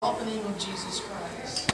the name of Jesus Christ.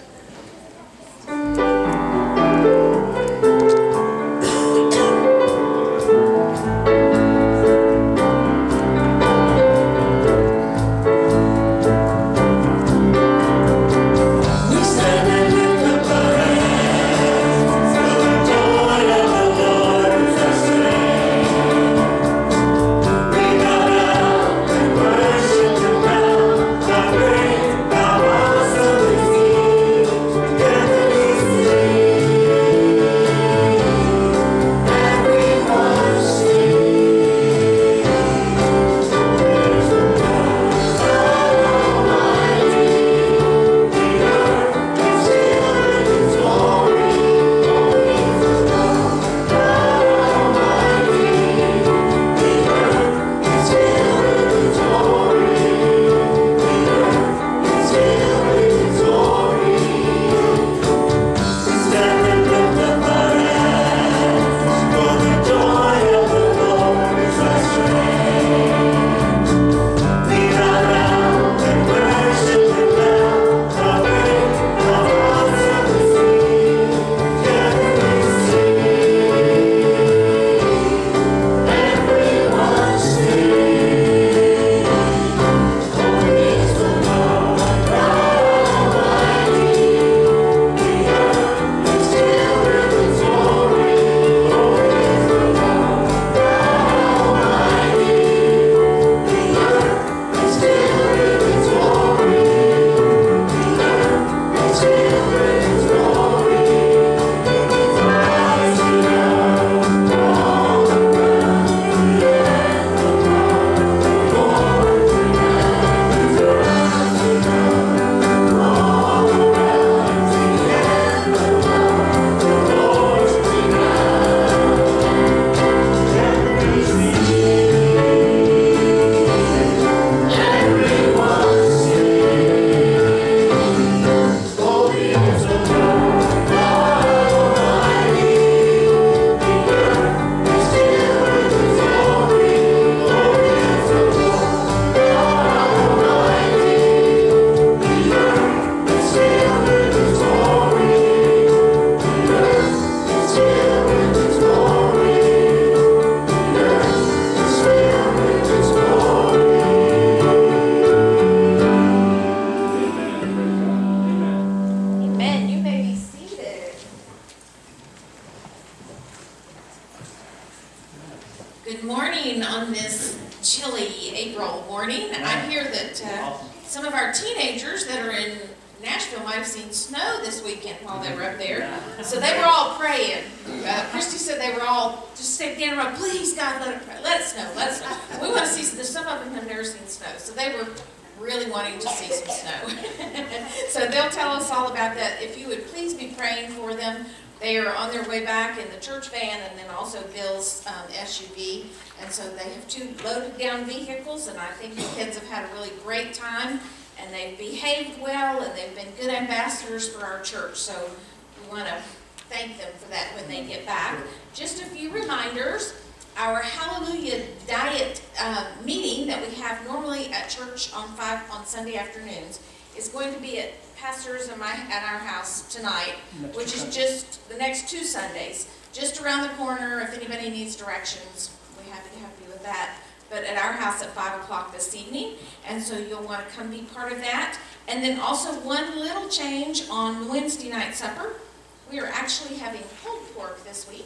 Good morning on this chilly April morning. I hear that some of our teenagers that are in Nashville might have seen snow this weekend while they were up there. So they were all praying. Christy said they were all just standing around, please God, let it snow, let it snow. We want to see, some of them have never seen snow. So they were really wanting to see some snow. So they'll tell us all about that. If you would please be praying for them. They are on their way back in the church van and then also Bill's SUV. And so they have two loaded down vehicles, and I think the kids have had a really great time, and they've behaved well, and they've been good ambassadors for our church. So we want to thank them for that when they get back. Just a few reminders. Our Hallelujah Diet meeting that we have normally at church on Sunday afternoons is going to be at Pastor's and at our house tonight, which is just the next 2 Sundays, just around the corner. If anybody needs directions, we're happy to help you with that. But at our house at 5 o'clock this evening, and so you'll want to come be part of that. And then also one little change on Wednesday night supper. We are actually having pulled pork this week,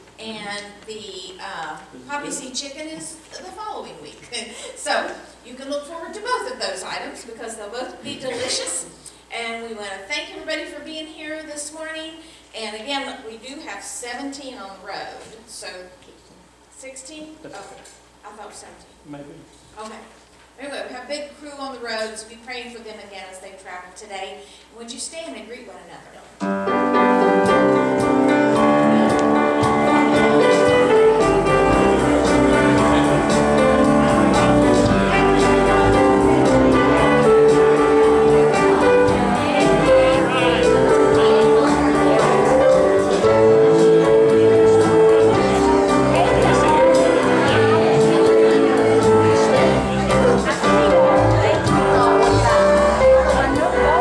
and the poppy seed chicken is the following week. So you can look forward to both of those items because they'll both be delicious. And we want to thank everybody for being here this morning. And again, we do have 17 on the road. So 16? Okay. I thought 17. Maybe. Okay. Anyway, we have a big crew on the road, so be praying for them again as they travel today. And would you stand and greet one another? No.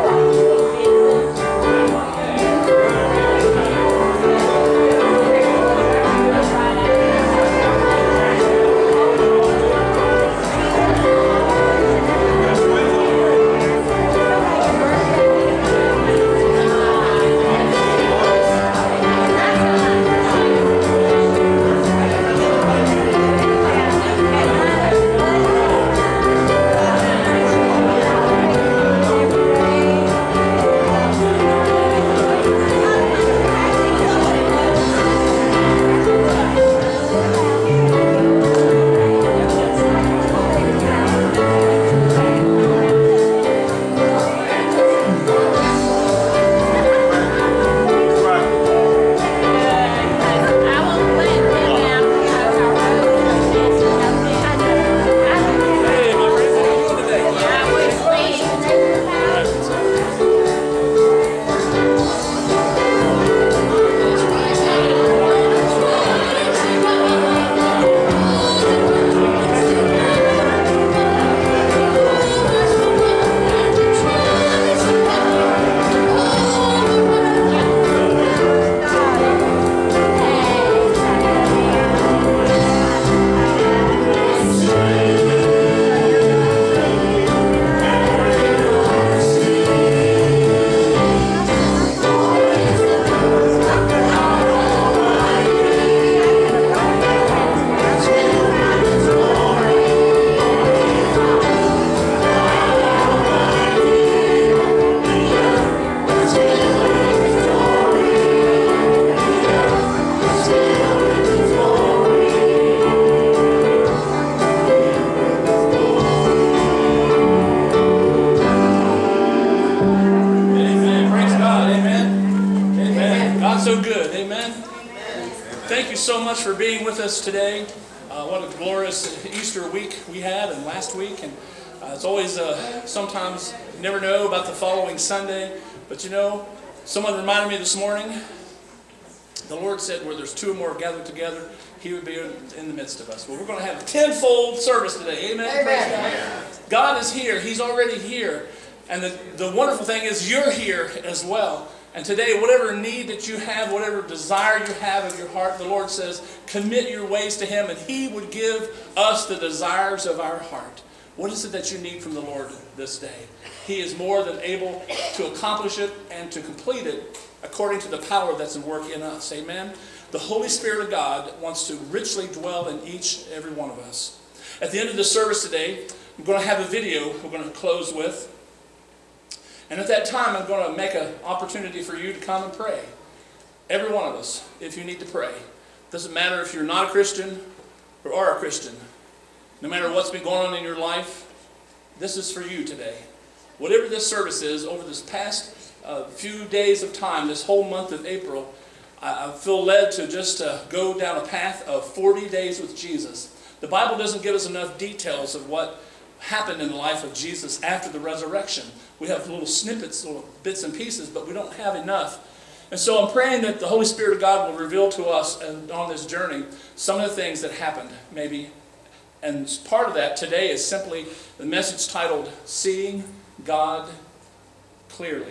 thank you so much for being with us today. What a glorious Easter week we had and last week. And it's always, sometimes you never know about the following Sunday. But you know, someone reminded me this morning, the Lord said where there's two or more gathered together, He would be in the midst of us. Well, we're going to have a tenfold service today. Amen? Amen. God is here. He's already here. And the wonderful thing is you're here as well. And today, whatever need that you have, whatever desire you have of your heart, the Lord says, commit your ways to Him, and He would give us the desires of our heart. What is it that you need from the Lord this day? He is more than able to accomplish it and to complete it according to the power that's at work in us. Amen? The Holy Spirit of God wants to richly dwell in each and every one of us. At the end of the service today, I'm going to have a video we're going to close with. And at that time, I'm going to make an opportunity for you to come and pray. Every one of us, if you need to pray. Doesn't matter if you're not a Christian or are a Christian. No matter what's been going on in your life, this is for you today. Whatever this service is, over this past few days of time, this whole month of April, I feel led to just go down a path of 40 days with Jesus. The Bible doesn't give us enough details of what happened in the life of Jesus after the resurrection. We have little snippets, little bits and pieces, but we don't have enough. And so I'm praying that the Holy Spirit of God will reveal to us on this journey some of the things that happened, maybe. And part of that today is simply the message titled, Seeing God Clearly.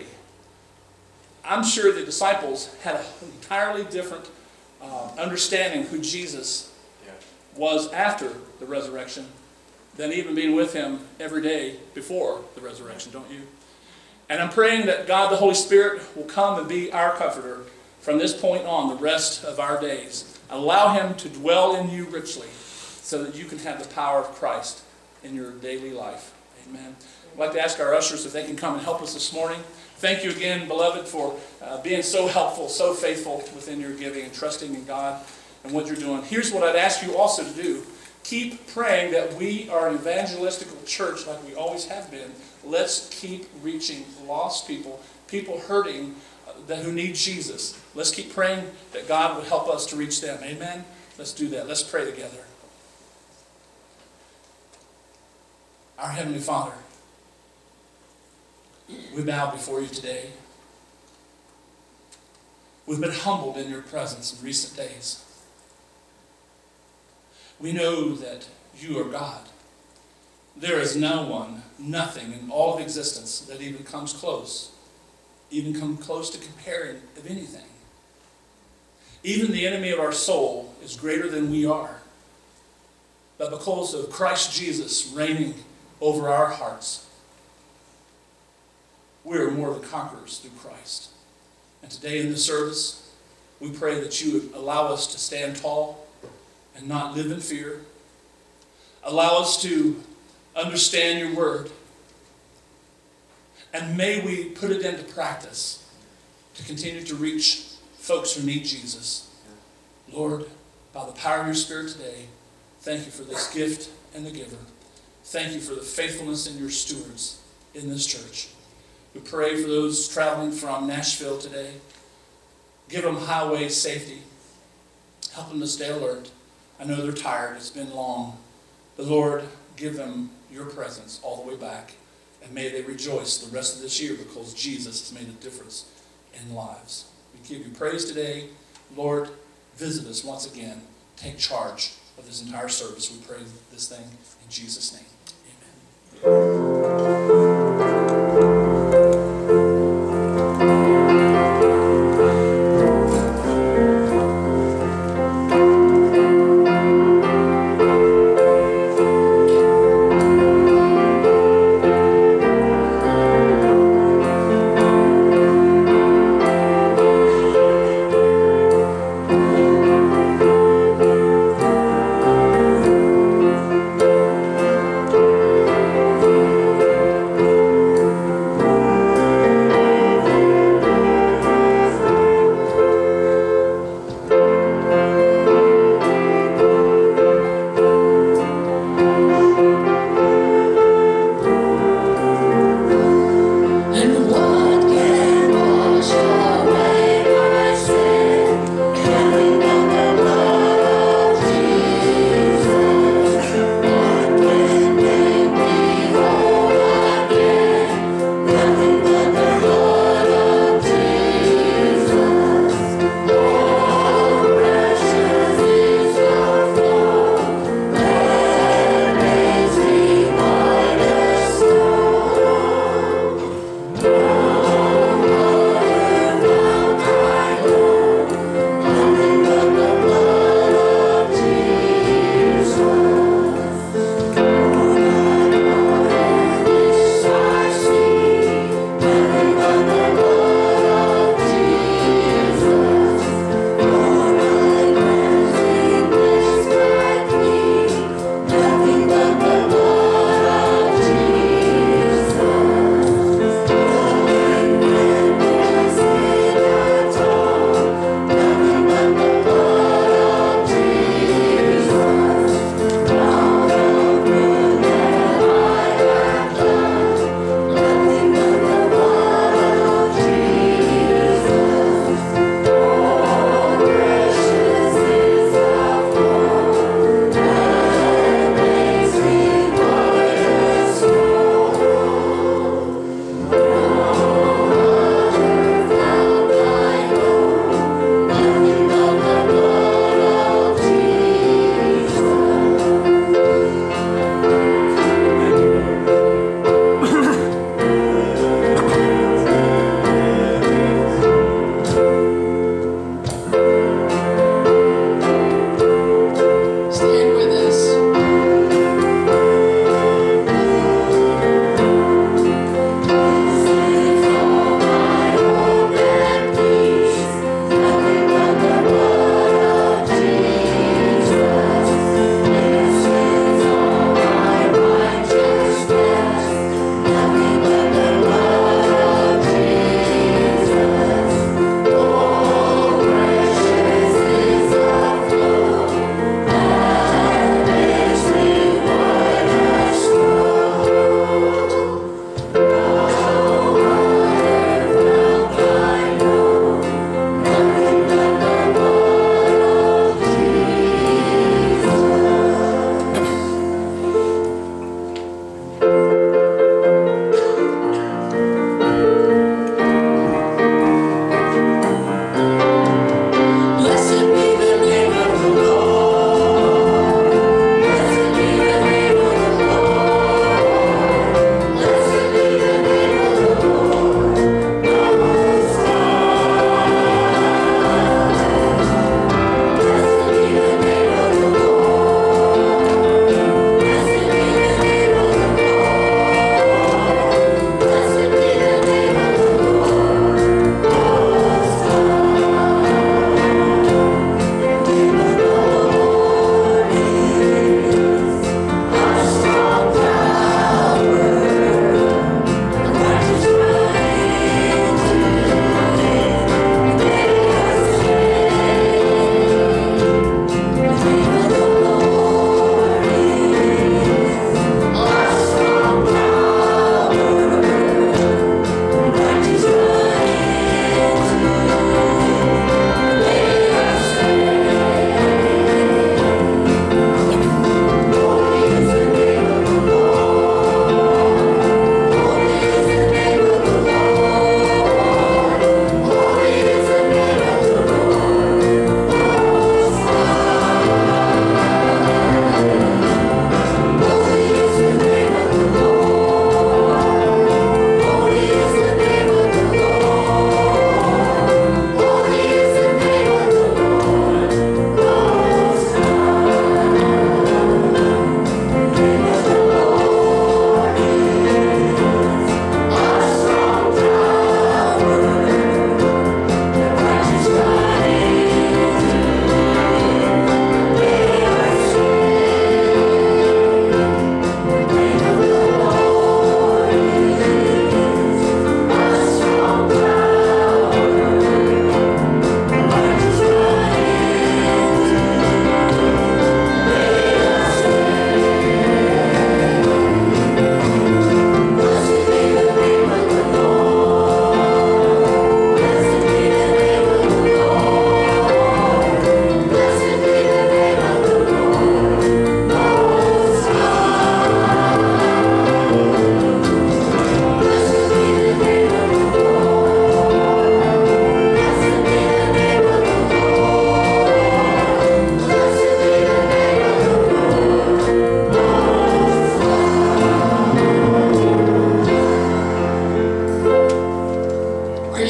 I'm sure the disciples had an entirely different understanding who Jesus was after the resurrection than even being with Him every day before the resurrection, don't you? And I'm praying that God, the Holy Spirit, will come and be our comforter from this point on the rest of our days. Allow Him to dwell in you richly so that you can have the power of Christ in your daily life. Amen. I'd like to ask our ushers if they can come and help us this morning. Thank you again, beloved, for being so helpful, so faithful within your giving and trusting in God and what you're doing. Here's what I'd ask you also to do. Keep praying that we are an evangelistical church like we always have been. Let's keep reaching lost people, people hurting who need Jesus. Let's keep praying that God would help us to reach them. Amen? Let's do that. Let's pray together. Our Heavenly Father, we bow before you today. We've been humbled in your presence in recent days. We know that you are God. There is no one, nothing in all of existence that even comes close to comparing of anything. Even the enemy of our soul is greater than we are. But because of Christ Jesus reigning over our hearts, we are more than conquerors through Christ. And today in the service, we pray that you would allow us to stand tall and not live in fear. Allow us to understand your word. And may we put it into practice to continue to reach folks who need Jesus. Lord, by the power of your Spirit today, thank you for this gift and the giver. Thank you for the faithfulness in your stewards in this church. We pray for those traveling from Nashville today. Give them highway safety. Help them to stay alert. I know they're tired. It's been long. But Lord, give them your presence all the way back. And may they rejoice the rest of this year because Jesus has made a difference in lives. We give you praise today. Lord, visit us once again. Take charge of this entire service. We pray this thing in Jesus' name. Amen. Nothing but the blood of Jesus.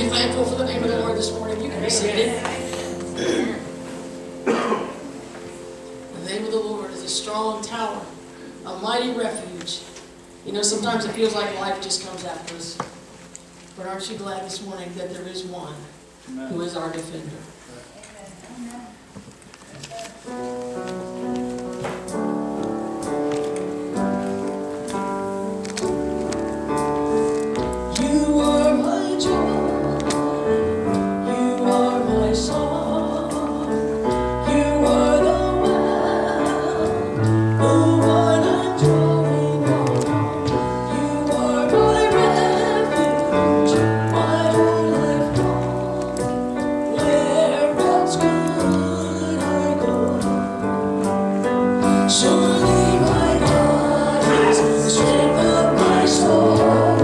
you thankful for the name of the Lord this morning? You can be seated. The name of the Lord is a strong tower, a mighty refuge. You know, sometimes it feels like life just comes after us. But aren't you glad this morning that there is one who is our defender? You are my joy, you are my song, you are the well, the one I'm drawing on. You are my refuge, my whole life long. Where else could I go? Surely my God is the strength of my soul.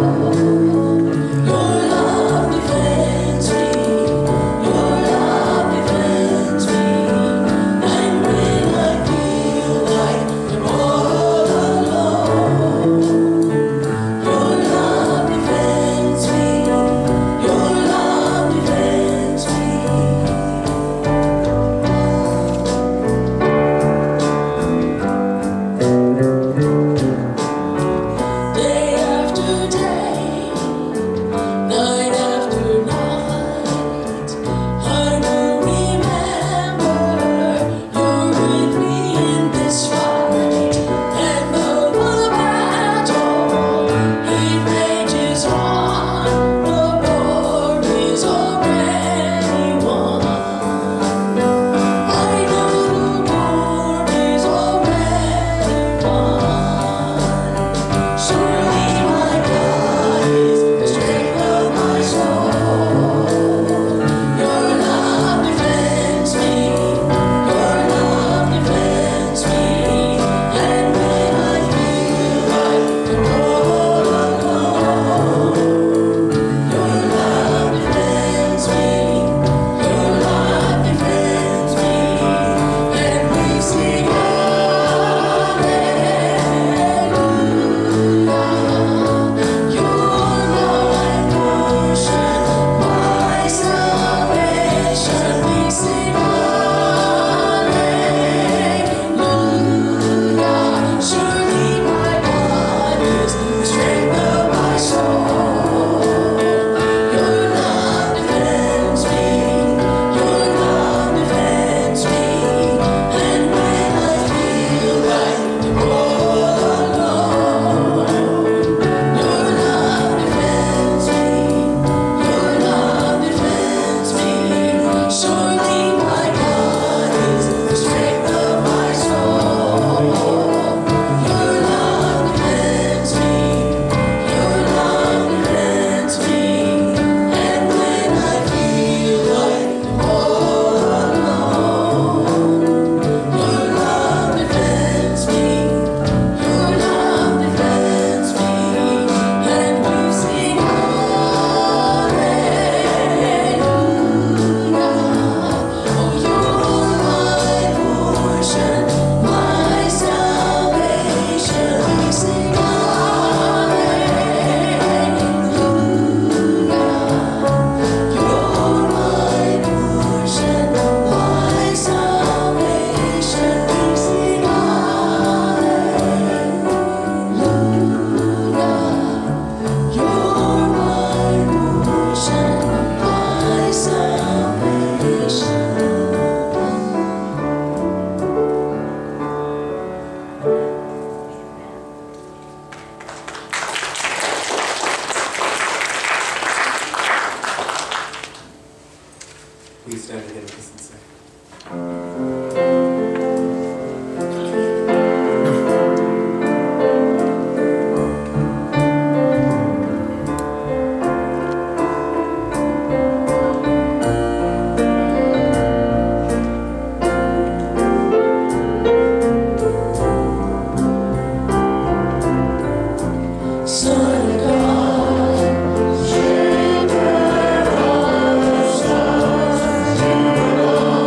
Your love defends me, your love defends me. And when I feel like I'm all alone, your love defends me, your love defends me. Day after day, night after night, I will remember you're with me in this fight. And though the battle it rages on, the war is already won. I know the war is already won. Surely my God is the strength of my soul. Your love defends me, your love defends me. And when I feel like I'm all alone, your love defends me, your love defends me. And we sing hallelujah. You're my portion, my salvation. We sing hallelujah. Surely my God is the strength of my soul. Your love defends me, your love defends me. And when I feel like I'm all alone, your love defends me, your love defends me. Surely my God is the strength of my soul. Your love defends me, your love defends me. And when I feel like I'm all alone, your love defends me, your love defends me. And we sing hallelujah. Oh, you're my portion, my salvation. We sing hallelujah. You're my portion, my salvation. We sing hallelujah. You're my portion, my salvation. Please stand again with us and sing. Son of God, Shaper of the stars, you alone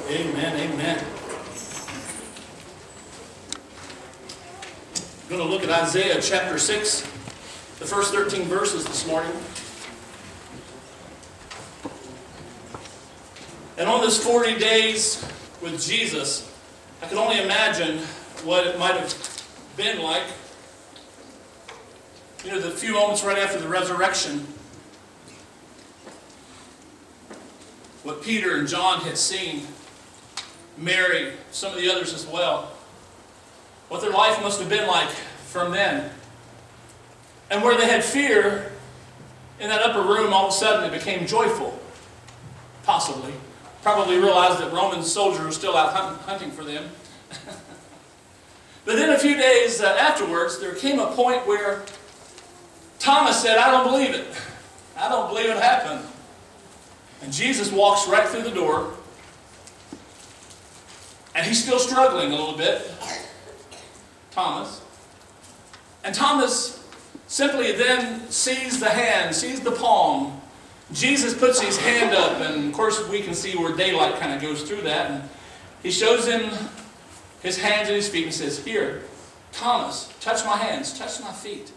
Amen, amen. I'm going to look at Isaiah chapter 6, the first 13 verses this morning. And on this 40 days with Jesus, I can only imagine what it might have been like. You know, the few moments right after the resurrection, what Peter and John had seen, Mary, some of the others as well, what their life must have been like from then. And where they had fear, in that upper room, all of a sudden it became joyful. Possibly. Probably realized that Roman soldiers were still out hunting for them. But then a few days afterwards, there came a point where Thomas said, I don't believe it. I don't believe it happened. And Jesus walks right through the door. And he's still struggling a little bit. Thomas. And Thomas simply then sees the hand, sees the palm. Jesus puts his hand up, and of course we can see where daylight kind of goes through that. And he shows him his hands and his feet and says, here, Thomas, touch my hands, touch my feet.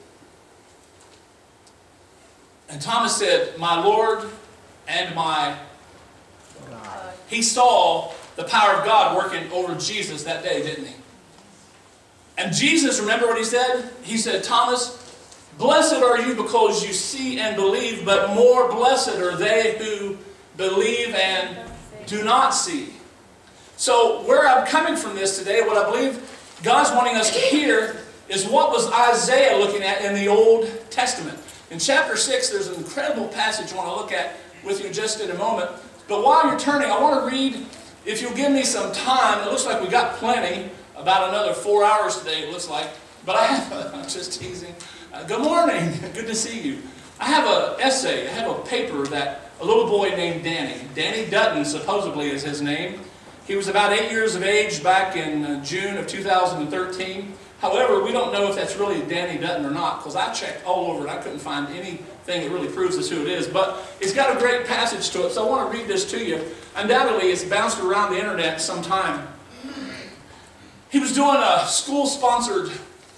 And Thomas said, my Lord and my God. He saw the power of God working over Jesus that day, didn't he? And Jesus, remember what he said? He said, Thomas, blessed are you because you see and believe, but more blessed are they who believe and do not see. So where I'm coming from this today, what I believe God's wanting us to hear is what was Isaiah looking at in the Old Testament. In chapter 6, there's an incredible passage I want to look at with you just in a moment. But while you're turning, I want to read, if you'll give me some time, it looks like we got plenty, about another 4 hours today, it looks like. But I have, I'm just teasing. Good morning, good to see you. I have an essay, I have a paper that a little boy named Danny Dutton supposedly is his name. He was about 8 years of age back in June of 2013. However, we don't know if that's really Danny Dutton or not, because I checked all over and I couldn't find anything that really proves this who it is. But it's got a great passage to it, so I want to read this to you. Undoubtedly, it's bounced around the internet sometime. He was doing a school-sponsored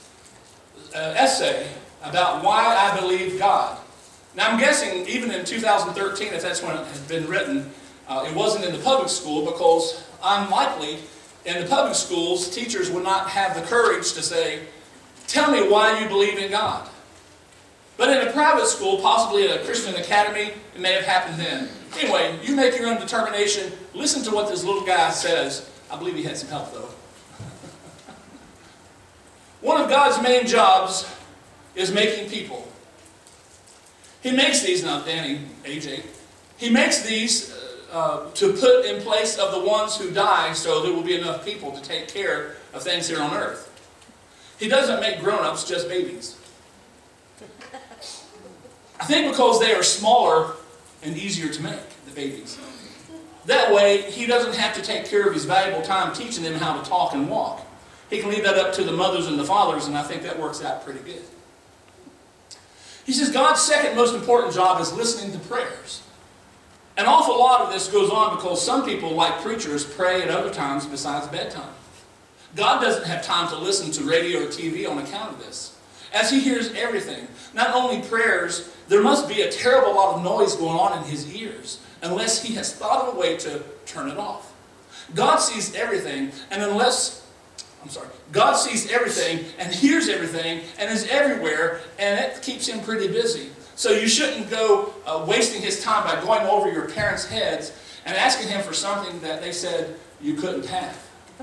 essay about why I believe God. Now, I'm guessing even in 2013, if that's when it had been written, it wasn't in the public school, because unlikely in the public schools, teachers would not have the courage to say, tell me why you believe in God. But in a private school, possibly at a Christian academy, it may have happened then. Anyway, you make your own determination. Listen to what this little guy says. I believe he had some help, though. One of God's main jobs is making people. He makes these, now Danny, AJ, he makes these to put in place of the ones who die, so there will be enough people to take care of things here on earth. He doesn't make grown-ups, just babies. I think because they are smaller and easier to make, the babies. That way, he doesn't have to take care of his valuable time teaching them how to talk and walk. He can leave that up to the mothers and the fathers, and I think that works out pretty good. He says God's second most important job is listening to prayers. An awful lot of this goes on because some people, like preachers, pray at other times besides bedtime. God doesn't have time to listen to radio or TV on account of this, as he hears everything. Not only prayers, there must be a terrible lot of noise going on in his ears, unless he has thought of a way to turn it off. God sees everything, and God sees everything and hears everything and is everywhere, and it keeps him pretty busy. So you shouldn't go wasting his time by going over your parents' heads and asking him for something that they said you couldn't have.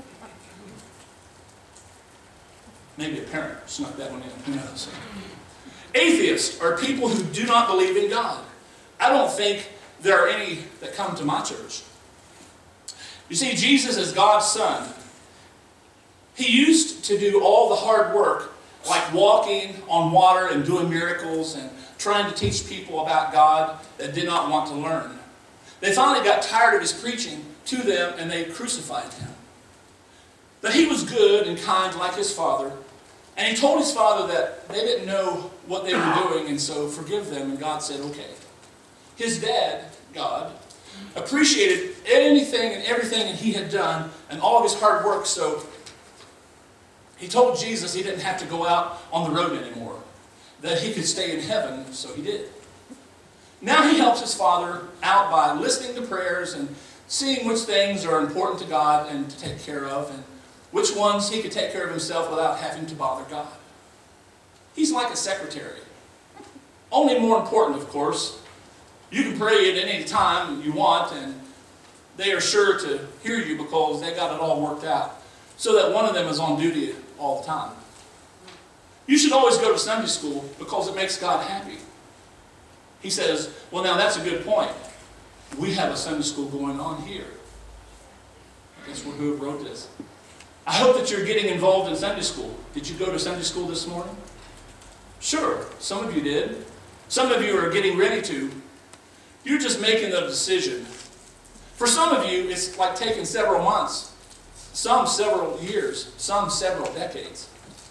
Maybe a parent snuck that one in. Who knows? Atheists are people who do not believe in God. I don't think there are any that come to my church. You see, Jesus is God's Son. He used to do all the hard work, like walking on water and doing miracles and trying to teach people about God that did not want to learn. They finally got tired of his preaching to them, and they crucified him. But he was good and kind like his Father, and he told his Father that they didn't know what they were doing, and so forgive them, and God said, okay. His dad, God, appreciated anything and everything that he had done and all of his hard work. So he told Jesus he didn't have to go out on the road anymore, that he could stay in heaven, so he did. Now he helps his Father out by listening to prayers and seeing which things are important to God and to take care of, and which ones he could take care of himself without having to bother God. He's like a secretary. Only more important, of course. You can pray at any time you want, and they are sure to hear you because they got it all worked out, so that one of them is on duty all the time. You should always go to Sunday school because it makes God happy. He says, well, now that's a good point. We have a Sunday school going on here. Guess who wrote this? I hope that you're getting involved in Sunday school. Did you go to Sunday school this morning? Sure, some of you did. Some of you are getting ready to. You're just making the decision. For some of you, it's like taking several months, some several years, some several decades.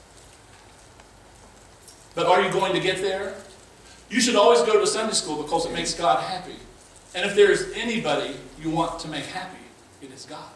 But are you going to get there? You should always go to Sunday school because it makes God happy. And if there's anybody you want to make happy, it is God.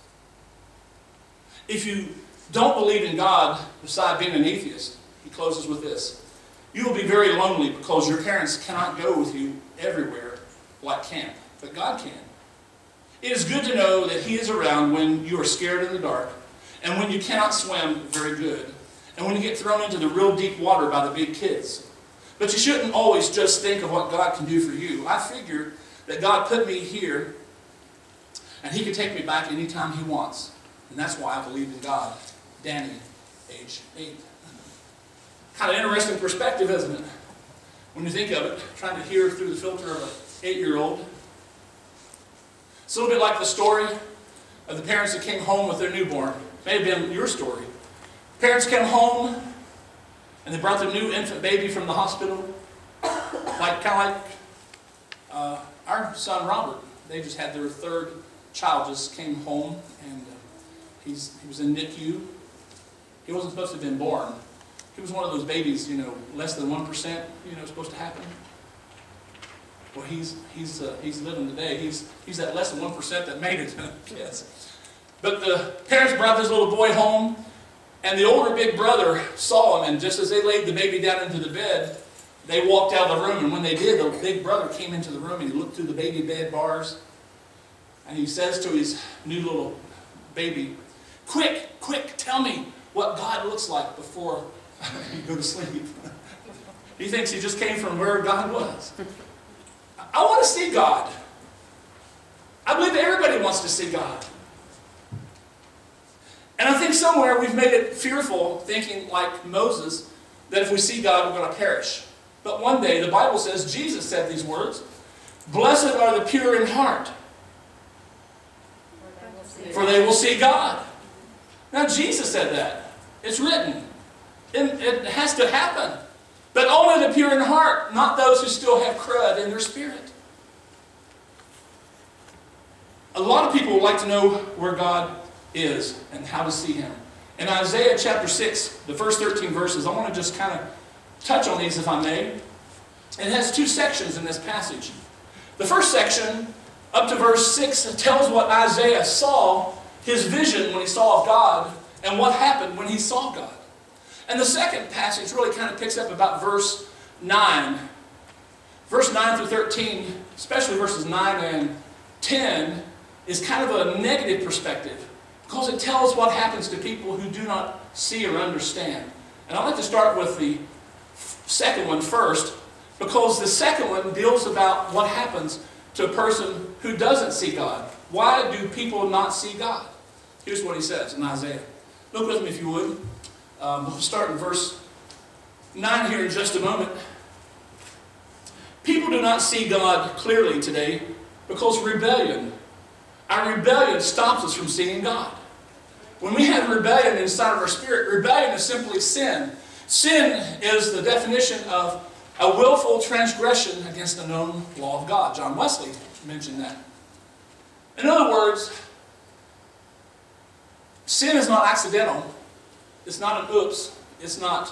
If you don't believe in God, beside being an atheist, he closes with this: you will be very lonely because your parents cannot go with you everywhere like camp, but God can. It is good to know that he is around when you are scared in the dark, and when you cannot swim very good, and when you get thrown into the real deep water by the big kids. But you shouldn't always just think of what God can do for you. I figure that God put me here, and he can take me back anytime he wants. And that's why I believe in God. Danny, age 8. Kind of interesting perspective, isn't it? When you think of it, trying to hear through the filter of an 8-year-old. It's a little bit like the story of the parents that came home with their newborn. It may have been your story. Parents came home, and they brought their new infant baby from the hospital. Kind of like our son Robert. They just had their 3rd child just came home, and he was in NICU. He wasn't supposed to have been born. He was one of those babies, less than 1%, supposed to happen. Well, he's living today. He's that less than 1% that made it. Yes. But the parents brought this little boy home, and the older big brother saw him, and just as they laid the baby down into the bed, they walked out of the room, and when they did, the big brother came into the room, and he looked through the baby bed bars, and he says to his new little baby, quick, tell me what God looks like before you go to sleep. He thinks he just came from where God was. I want to see God. I believe everybody wants to see God. And I think somewhere we've made it fearful, thinking like Moses, that if we see God, we're going to perish. But one day, the Bible says, Jesus said these words, "Blessed are the pure in heart, for they will see God." Now, Jesus said that. It's written. It has to happen. But only the pure in heart, not those who still have crud in their spirit. A lot of people would like to know where God is and how to see him. In Isaiah chapter 6, the first 13 verses, I want to just kind of touch on these if I may. It has 2 sections in this passage. The first section, up to verse 6, tells what Isaiah saw, his vision when he saw of God, and what happened when he saw God. And the second passage really kind of picks up about verse 9. Verse 9 through 13, especially verses 9 and 10, is kind of a negative perspective because it tells what happens to people who do not see or understand. And I'd like to start with the second one first, because the second one deals about what happens to a person who doesn't see God. Why do people not see God? Here's what he says in Isaiah. Look with me if you would. We'll start in verse 9 here in just a moment. People do not see God clearly today because our rebellion stops us from seeing God. When we have rebellion inside of our spirit, rebellion is simply sin. Sin is the definition of a willful transgression against the known law of God. John Wesley mentioned that. In other words, sin is not accidental. It's not an oops. It's not,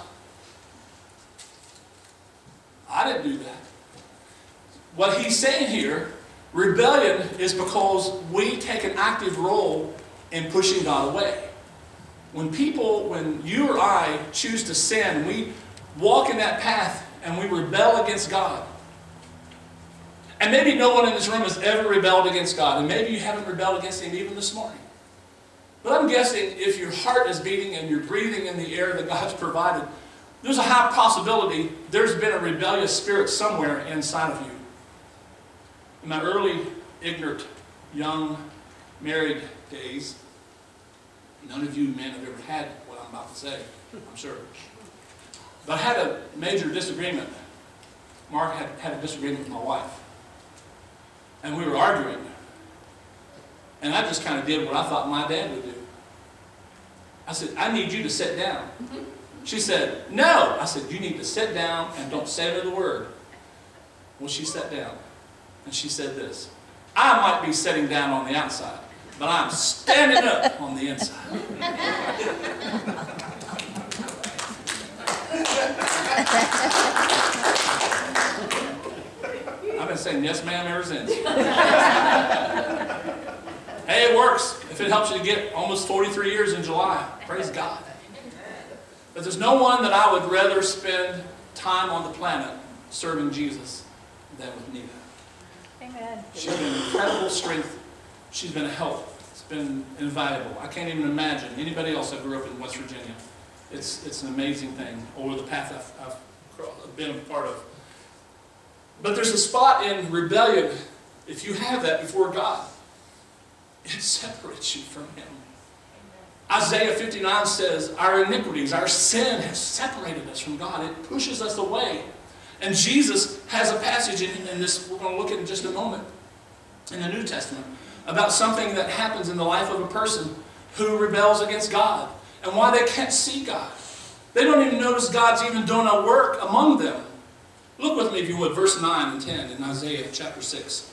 I didn't do that. What he's saying here Rebellion is because we take an active role in pushing God away. When you or I choose to sin, we walk in that path and we rebel against God. And maybe no one in this room has ever rebelled against God, and maybe you haven't rebelled against Him even this morning. But I'm guessing if your heart is beating and you're breathing in the air that God's provided, there's a high possibility there's been a rebellious spirit somewhere inside of you. In my early, ignorant, young, married days, none of you men have ever had what I'm about to say, I'm sure. But I had a major disagreement. Mark had a disagreement with my wife. And we were arguing. And I just kind of did what I thought my dad would do. I said, I need you to sit down. She said, no. I said, you need to sit down and don't say another word. Well, she sat down. And she said this, I might be sitting down on the outside, but I'm standing up on the inside. I've been saying yes ma'am ever since. Hey, it works. If it helps you to get almost 43 years in July, praise God. But there's no one that I would rather spend time on the planet serving Jesus than with Nita. Amen. She's been an incredible strength. She's been a help. It's been invaluable. I can't even imagine anybody else that grew up in West Virginia. It's an amazing thing over the path I've been a part of. But there's a spot in rebellion, if you have that before God, it separates you from Him. Isaiah 59 says, our iniquities, our sin has separated us from God. It pushes us away. And Jesus has a passage in this, we're going to look at in just a moment, in the New Testament, about something that happens in the life of a person who rebels against God, and why they can't see God. They don't even notice God's even doing a work among them. Look with me, if you would, verse 9 and 10 in Isaiah chapter 6.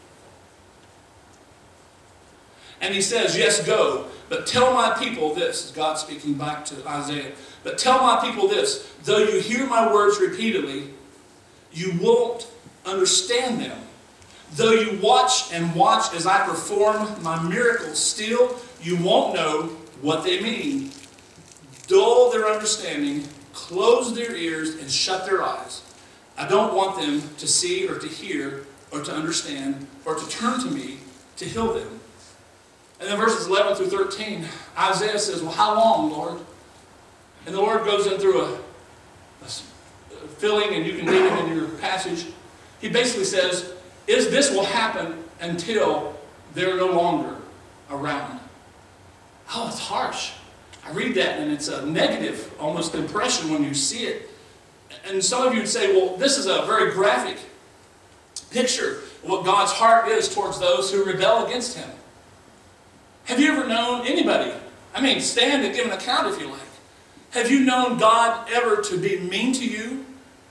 And he says, yes, go, but tell my people this. God speaking back to Isaiah. But tell my people this, though you hear my words repeatedly, you won't understand them. Though you watch and watch as I perform my miracles, still you won't know what they mean. Dull their understanding, close their ears, and shut their eyes. I don't want them to see or to hear or to understand or to turn to me to heal them. And then verses 11 through 13, Isaiah says, well, how long, Lord? And the Lord goes in through a filling, and you can read it in your passage. He basically says, this will happen until they're no longer around. Oh, it's harsh. I read that, and it's a negative, almost impression when you see it. And some of you would say, well, this is a very graphic picture of what God's heart is towards those who rebel against Him. Have you ever known anybody, stand and give an account if you like. Have you known God ever to be mean to you?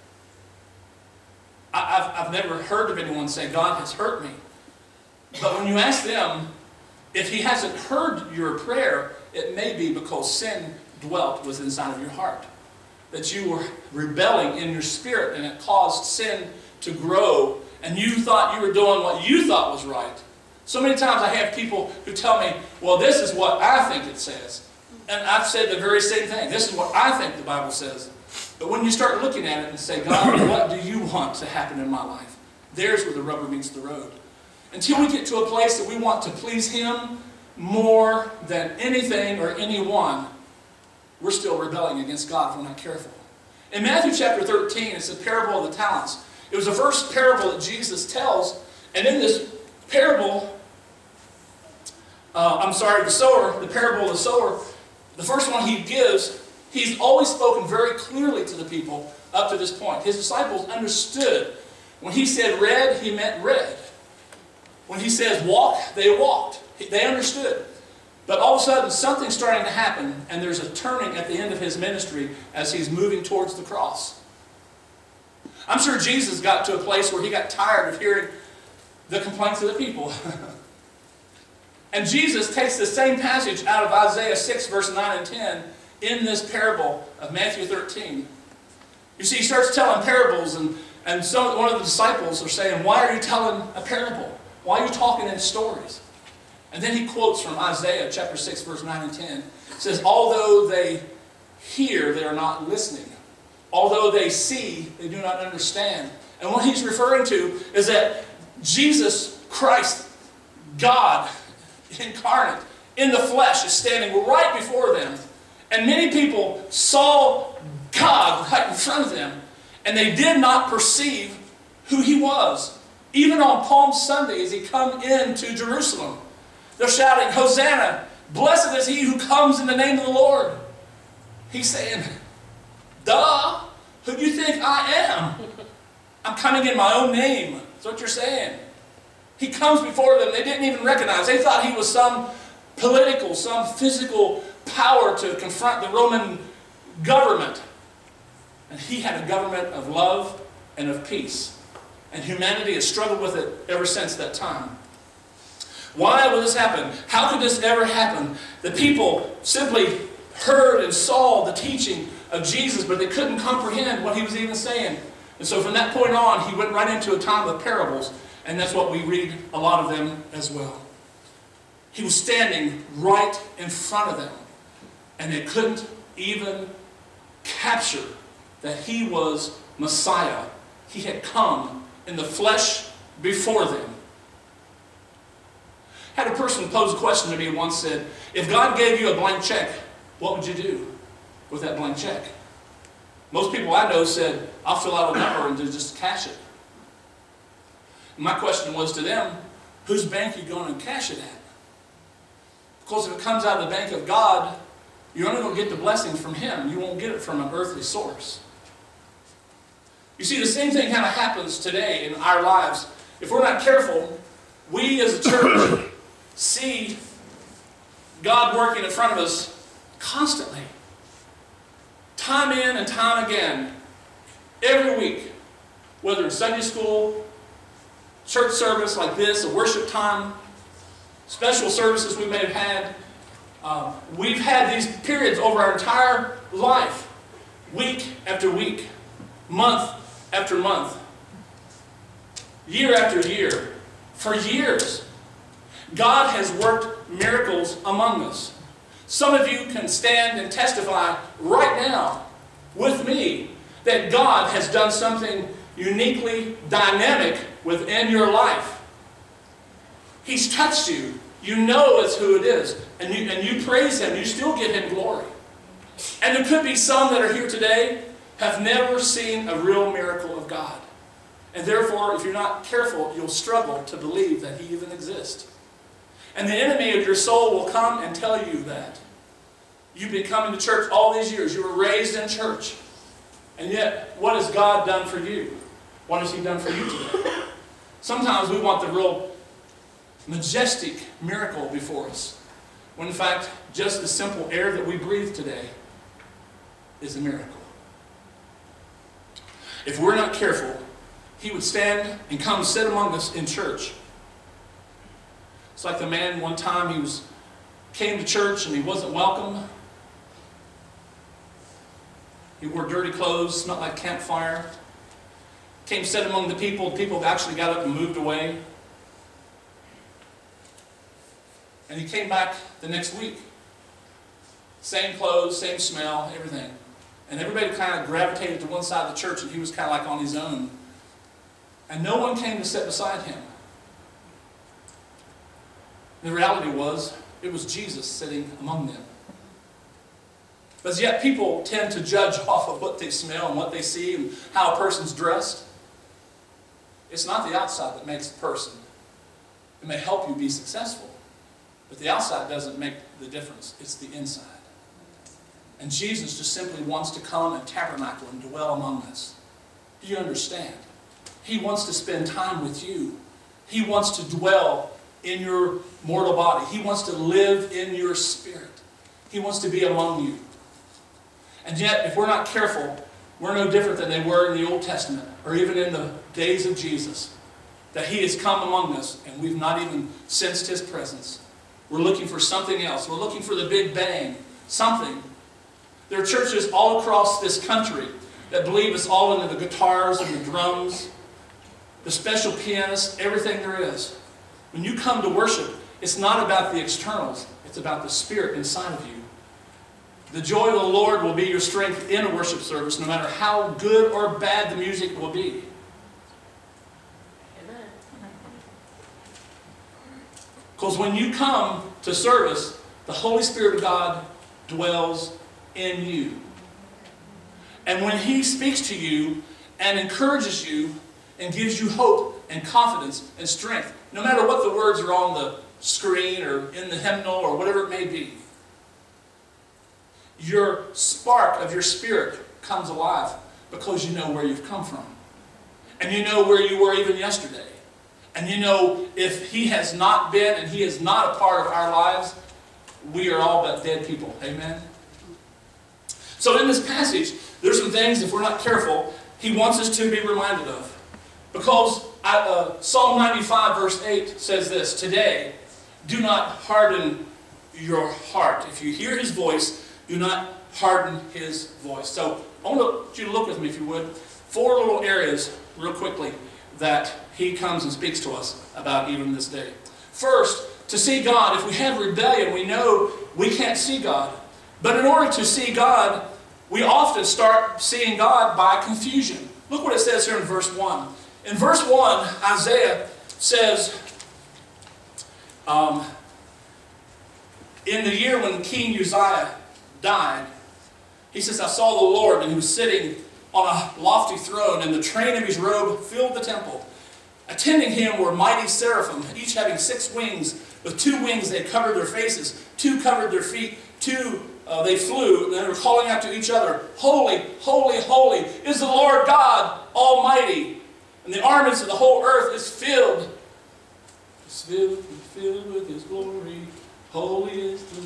I've never heard of anyone say, God has hurt me. But when you ask them, if He hasn't heard your prayer, it may be because sin dwelt within inside of your heart. That you were rebelling in your spirit, and it caused sin to grow, and you thought you were doing what you thought was right. So many times I have people who tell me, well, this is what I think it says. And I've said the very same thing. This is what I think the Bible says. But when you start looking at it and say, God, what do you want to happen in my life? There's where the rubber meets the road. Until we get to a place that we want to please Him more than anything or anyone, we're still rebelling against God if we're not careful. In Matthew chapter 13, it's the parable of the talents. It was the first parable that Jesus tells. And in this parable, the parable of the sower, the first one He gives, He's always spoken very clearly to the people up to this point. His disciples understood. When He said red, He meant red. When He says walk, they walked. They understood. But all of a sudden, something's starting to happen, and there's a turning at the end of His ministry as He's moving towards the cross. I'm sure Jesus got to a place where He got tired of hearing the complaints of the people. And Jesus takes the same passage out of Isaiah 6, verse 9 and 10 in this parable of Matthew 13. You see, He starts telling parables, and one of the disciples are saying, why are you telling a parable? Why are you talking in stories? And then he quotes from Isaiah chapter 6, verse 9 and 10. It says, although they hear, they are not listening. Although they see, they do not understand. And what he's referring to is that Jesus Christ, God incarnate, in the flesh, is standing right before them. And many people saw God right in front of them, and they did not perceive who he was. Even on Palm Sunday, as he come into Jerusalem, they're shouting, Hosanna, blessed is he who comes in the name of the Lord. He's saying, duh, who do you think I am? I'm coming in my own name. That's what you're saying. He comes before them. They didn't even recognize. They thought he was some political, some physical power to confront the Roman government. And he had a government of love and of peace. And humanity has struggled with it ever since that time. Why will this happen? How could this ever happen? The people simply heard and saw the teaching of Jesus, but they couldn't comprehend what he was even saying. And so from that point on, he went right into a time of parables. And that's what we read a lot of them as well. He was standing right in front of them. And they couldn't even capture that he was Messiah. He had come in the flesh before them. Had a person pose a question to me and once said, if God gave you a blank check, what would you do with that blank check? Most people I know said, I'll fill out a number and just cash it. And my question was to them, whose bank are you going to cash it at? Because if it comes out of the bank of God, you're only going to get the blessings from him. You won't get it from an earthly source. You see, the same thing kind of happens today in our lives. If we're not careful, we as a church see God working in front of us constantly. Time in and time again. Every week. Whether it's Sunday school, church service like this, a worship time, special services we may have had. We've had these periods over our entire life. Week after week. Month after month. Year after year. For years. God has worked miracles among us. Some of you can stand and testify right now with me that God has done something uniquely dynamic within your life. He's touched you. You know it's who it is. And you praise him. You still give him glory. And there could be some that are here today have never seen a real miracle of God. And therefore, if you're not careful, you'll struggle to believe that he even exists. And the enemy of your soul will come and tell you that. You've been coming to church all these years. You were raised in church. And yet, what has God done for you? What has he done for you today? Sometimes we want the real majestic miracle before us. When in fact, just the simple air that we breathe today is a miracle. If we're not careful, he would stand and come sit among us in church. It's like the man one time, he came to church and he wasn't welcome. He wore dirty clothes, smelled like campfire. Came sit among the people. People actually got up and moved away. And he came back the next week. Same clothes, same smell, everything. And everybody kind of gravitated to one side of the church and he was kind of like on his own. And no one came to sit beside him. The reality was, it was Jesus sitting among them. But yet people tend to judge off of what they smell and what they see and how a person's dressed. It's not the outside that makes a person. It may help you be successful, but the outside doesn't make the difference. It's the inside. And Jesus just simply wants to come and tabernacle and dwell among us. Do you understand? He wants to spend time with you. He wants to dwell in your mortal body. He wants to live in your spirit. He wants to be among you. And yet, if we're not careful, we're no different than they were in the Old Testament, or even in the days of Jesus, that he has come among us, and we've not even sensed his presence. We're looking for something else. We're looking for the big bang, something. There are churches all across this country that believe it's all into the guitars and the drums, the special pianists, everything there is. When you come to worship, it's not about the externals. It's about the Spirit inside of you. The joy of the Lord will be your strength in a worship service, no matter how good or bad the music will be. Because when you come to service, the Holy Spirit of God dwells in you. And when He speaks to you and encourages you and gives you hope and confidence and strength, no matter what the words are on the screen or in the hymnal or whatever it may be, your spark of your spirit comes alive because you know where you've come from. And you know where you were even yesterday. And you know if He has not been and He is not a part of our lives, we are all but dead people. Amen? So in this passage, there's some things, if we're not careful, He wants us to be reminded of. Because Psalm 95 verse 8 says this, "Today, do not harden your heart. If you hear His voice, do not harden His voice." So I want you to look with me, if you would, 4 little areas real quickly that He comes and speaks to us about even this day. First, to see God. If we have rebellion, we know we can't see God. But in order to see God, we often start seeing God by confusion. Look what it says here in verse 1. In verse 1, Isaiah says, in the year when King Uzziah died, he says, "I saw the Lord, and He was sitting on a lofty throne, and the train of His robe filled the temple. Attending Him were mighty seraphim, each having 6 wings. With 2 wings they covered their faces, 2 covered their feet, 2 they flew, and they were calling out to each other, 'Holy, holy, holy is the Lord God Almighty. And the armies of the whole earth is filled with His glory. Holy is the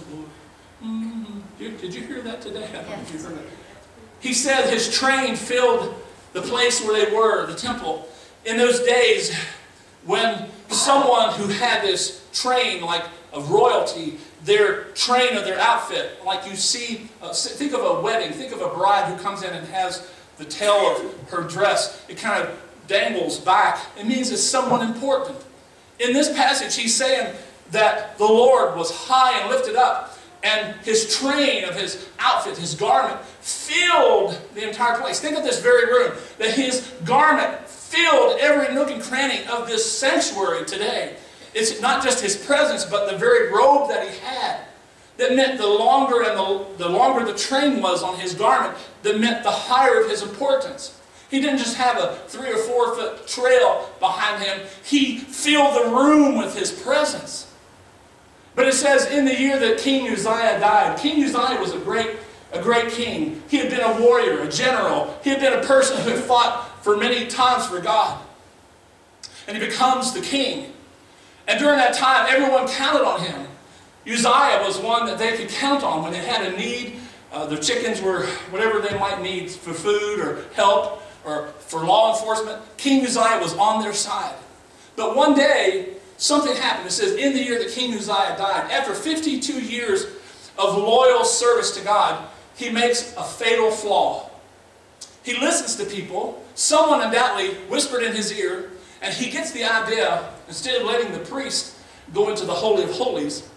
Lord.'" Did you hear that today? I don't know if you heard it. He said His train filled the place where they were, the temple. In those days, when someone who had this train, like of royalty, their train of their outfit, like you see, think of a wedding, think of a bride who comes in and has the tail of her dress, it kind of dangles back. It means it's someone important. In this passage, he's saying that the Lord was high and lifted up, and His train of His outfit, His garment, filled the entire place. Think of this very room, that His garment filled every nook and cranny of this sanctuary today. It's not just His presence, but the very robe that He had. That meant the longer the train was on His garment, that meant the higher of His importance. He didn't just have a 3 or 4 foot trail behind Him. He filled the room with His presence. But it says in the year that King Uzziah died, King Uzziah was a great king. He had been a warrior, a general. He had been a person who had fought for many times for God. And he becomes the king. And during that time, everyone counted on him. Uzziah was one that they could count on when they had a need. Their chickens were whatever they might need for food or help or for law enforcement. King Uzziah was on their side. But one day, something happened. It says, in the year that King Uzziah died, after 52 years of loyal service to God, he makes a fatal flaw. He listens to people. Someone undoubtedly whispered in his ear, and he gets the idea, instead of letting the priest go into the Holy of Holies,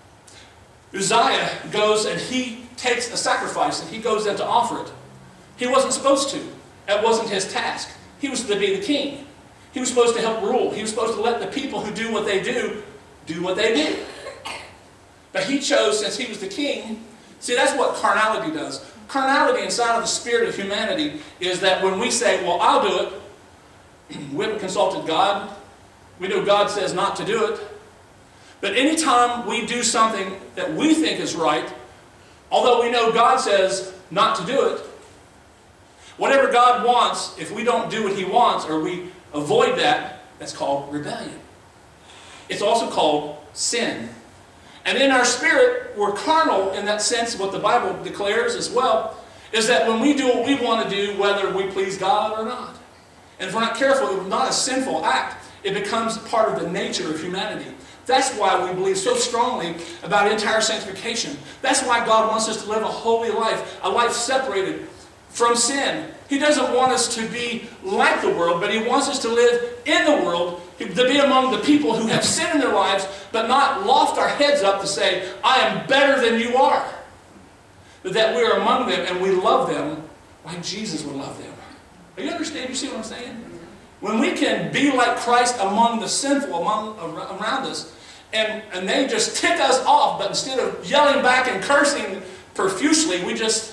Uzziah goes and he takes a sacrifice and he goes in to offer it. He wasn't supposed to. That wasn't his task. He was to be the king. He was supposed to help rule. He was supposed to let the people who do what they do what they do. But he chose, since he was the king, see, that's what carnality does. Carnality inside of the spirit of humanity is that when we say, well, I'll do it, we haven't consulted God. We know God says not to do it. But anytime we do something that we think is right, although we know God says not to do it, whatever God wants, if we don't do what He wants or we avoid that, that's called rebellion. It's also called sin. And in our spirit, we're carnal in that sense. What the Bible declares as well is that when we do what we want to do, whether we please God or not, and if we're not careful, it's not a sinful act. It becomes part of the nature of humanity. That's why we believe so strongly about entire sanctification. That's why God wants us to live a holy life, a life separated from sin. He doesn't want us to be like the world, but He wants us to live in the world, to be among the people who have sin in their lives, but not loft our heads up to say, I am better than you are. But that we are among them and we love them like Jesus would love them. Do you understand? You see what I'm saying? When we can be like Christ among the sinful, around us, and they just tick us off, but instead of yelling back and cursing profusely, we just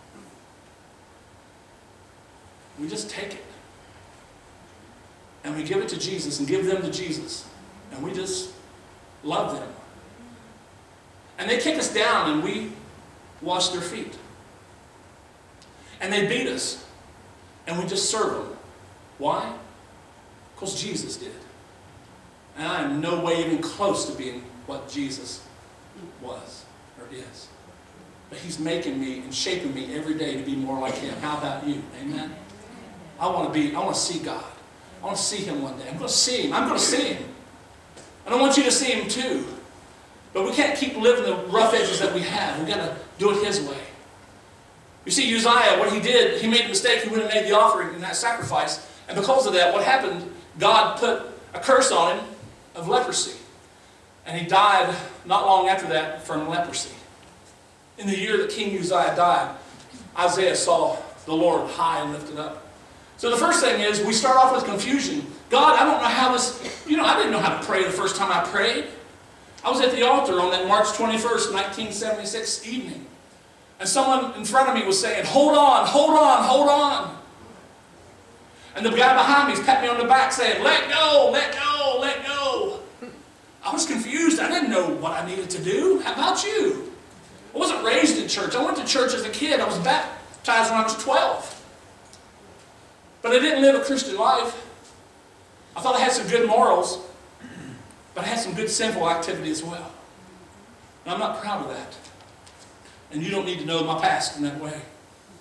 take it. And we give it to Jesus and give them to Jesus. And we just love them. And they kick us down and we wash their feet. And they beat us. And we just serve them. Why? Because Jesus did. And I am no way even close to being what Jesus was or is. But He's making me and shaping me every day to be more like Him. How about you? Amen? I want to see God. I want to see Him one day. I'm going to see Him. I'm going to see Him. And I want you to see Him too. But we can't keep living the rough edges that we have. We've got to do it His way. You see, Uzziah, what he did, he made a mistake. He went and made the offering in that sacrifice. And because of that, what happened? God put a curse on him of leprosy. And he died not long after that from leprosy. In the year that King Uzziah died, Isaiah saw the Lord high and lifted up. So the first thing is, we start off with confusion. God, I don't know how this, I didn't know how to pray the first time I prayed. I was at the altar on that March 21st, 1976 evening. And someone in front of me was saying, hold on, hold on, hold on. And the guy behind me patting me on the back saying, let go, let go, let go. I was confused. I didn't know what I needed to do. How about you? I wasn't raised in church. I went to church as a kid. I was baptized when I was 12. But I didn't live a Christian life. I thought I had some good morals, but I had some good sinful activity as well. And I'm not proud of that. And you don't need to know my past in that way.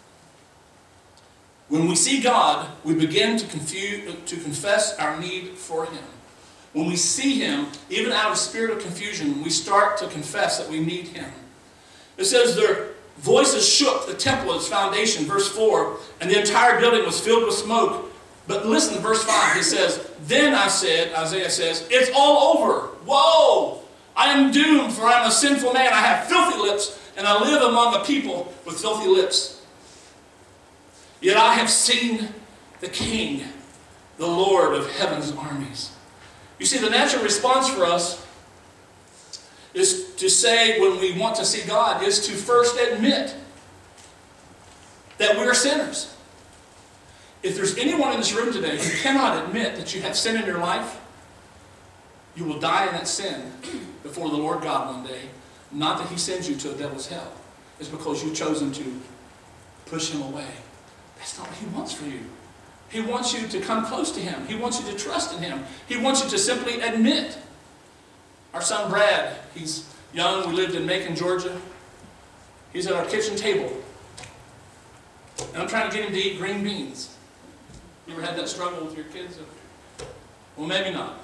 When we see God, we begin to confess our need for Him. When we see Him, even out of a spirit of confusion, we start to confess that we need Him. It says their voices shook the temple at its foundation, verse 4, and the entire building was filled with smoke. But listen to verse 5. He says, then I said, Isaiah says, it's all over. Whoa! I am doomed, for I am a sinful man. I have filthy lips, and I live among a people with filthy lips. Yet I have seen the King, the Lord of heaven's armies. You see, the natural response for us is to say, when we want to see God, is to first admit that we are sinners. If there's anyone in this room today who cannot admit that you have sin in your life, you will die in that sin before the Lord God one day. Not that He sends you to a devil's hell. It's because you've chosen to push Him away. That's not what He wants for you. He wants you to come close to Him. He wants you to trust in Him. He wants you to simply admit. Our son Brad, he's young. We lived in Macon, Georgia. He's at our kitchen table. And I'm trying to get him to eat green beans. You ever had that struggle with your kids? Well, maybe not.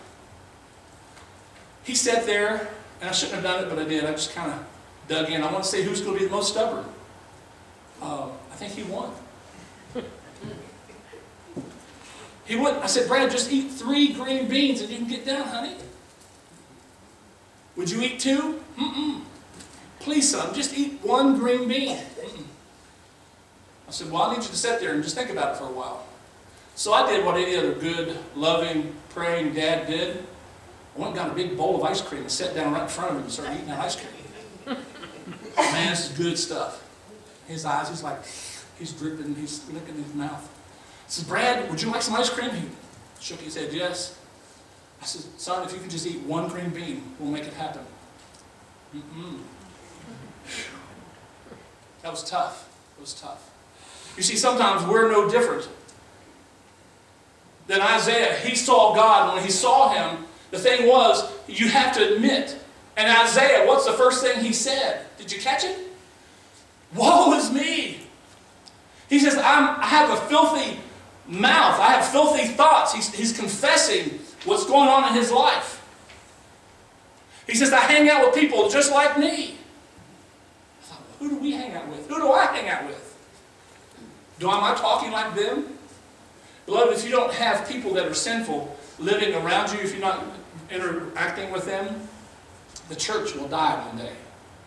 He sat there, and I shouldn't have done it, but I did. I just kind of dug in. I want to say who's going to be the most stubborn. I think he won. He wouldn't. I said, Brad, just eat 3 green beans and you can get down, honey. Would you eat 2? Mm-mm. Please, son, just eat 1 green bean. Mm-mm. I said, well, I need you to sit there and just think about it for a while. So I did what any other good, loving, praying dad did. I went and got a big bowl of ice cream and sat down right in front of him and started eating that ice cream. Man, this is good stuff. His eyes, he's dripping, he's licking his mouth. I said, Brad, would you like some ice cream? He shook his head, yes. I said, son, if you can just eat 1 green bean, we'll make it happen. Mm-mm. That was tough. It was tough. You see, sometimes we're no different than Isaiah. He saw God. When he saw Him, the thing was, you have to admit. And Isaiah, what's the first thing he said? Did you catch it? Woe is me. He says, I have a filthy mouth. I have filthy thoughts. He's confessing what's going on in his life. He says, I hang out with people just like me. I thought, who do we hang out with? Who do I hang out with? Am I talking like them? Beloved, if you don't have people that are sinful, living around you, if you're not interacting with them, the church will die one day.